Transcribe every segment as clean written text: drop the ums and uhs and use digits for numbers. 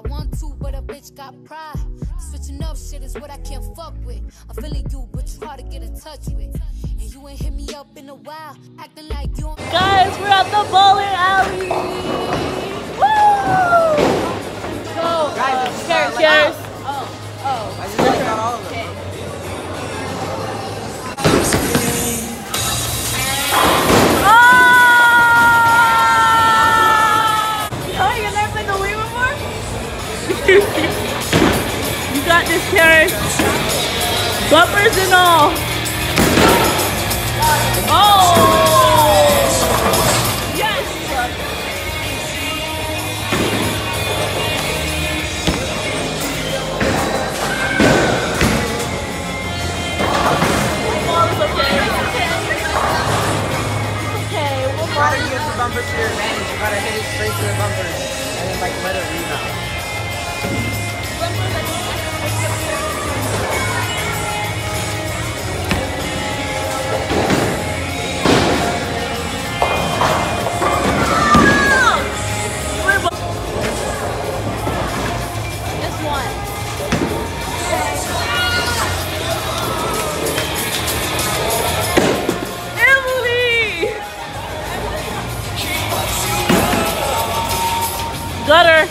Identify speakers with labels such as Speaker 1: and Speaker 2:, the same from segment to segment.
Speaker 1: I want to, but a bitch got pride. Switching up shit is what I can't fuck with. I'm feeling you, but you hard to get in touch with. And you ain't hit me up in a while, acting like you.
Speaker 2: Guys, we're at the bowling alley. Woo! So, cheers.
Speaker 3: I just got all of them.
Speaker 2: Oh, you never played the Wii before? You got this, Karen. Bumpers and all. Oh! Yes!
Speaker 3: You gotta use the bumpers to your advantage. You gotta hit it straight to the bumpers and then like let it rebound.
Speaker 2: This one. Gutter.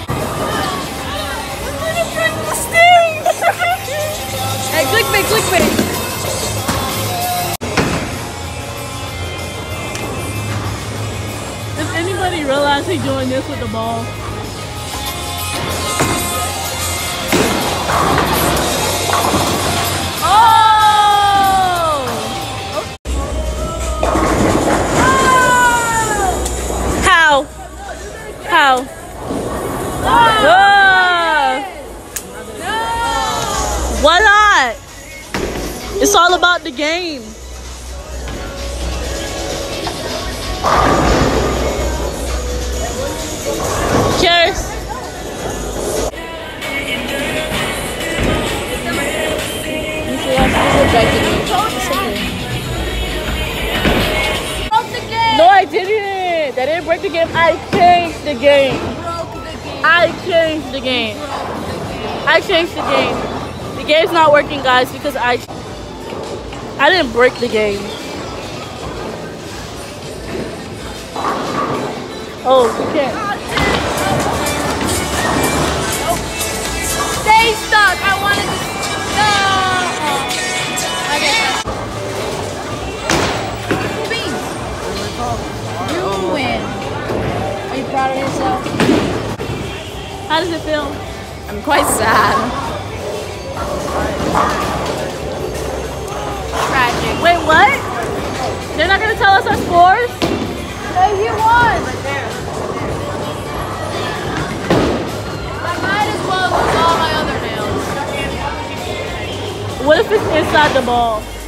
Speaker 2: Hey, clickbait, clickbait. Does anybody realize he's doing this with the ball? Oh! How? How? Why not? It's all about the game. Cheers. No, I didn't. That didn't break the game. I changed the game. I changed the game. I changed the game. The game's not working, guys, because I didn't break the game. Oh, you can't.
Speaker 1: Stay stuck. I wanted to. No. Okay. You win. Are you proud of yourself?
Speaker 2: How does it feel?
Speaker 1: I'm quite sad. Tragic.
Speaker 2: Wait, what? They're not gonna tell us our scores?
Speaker 1: Hey, you won. Right there. I might as well lose all my other nails.
Speaker 2: What if it's inside the ball?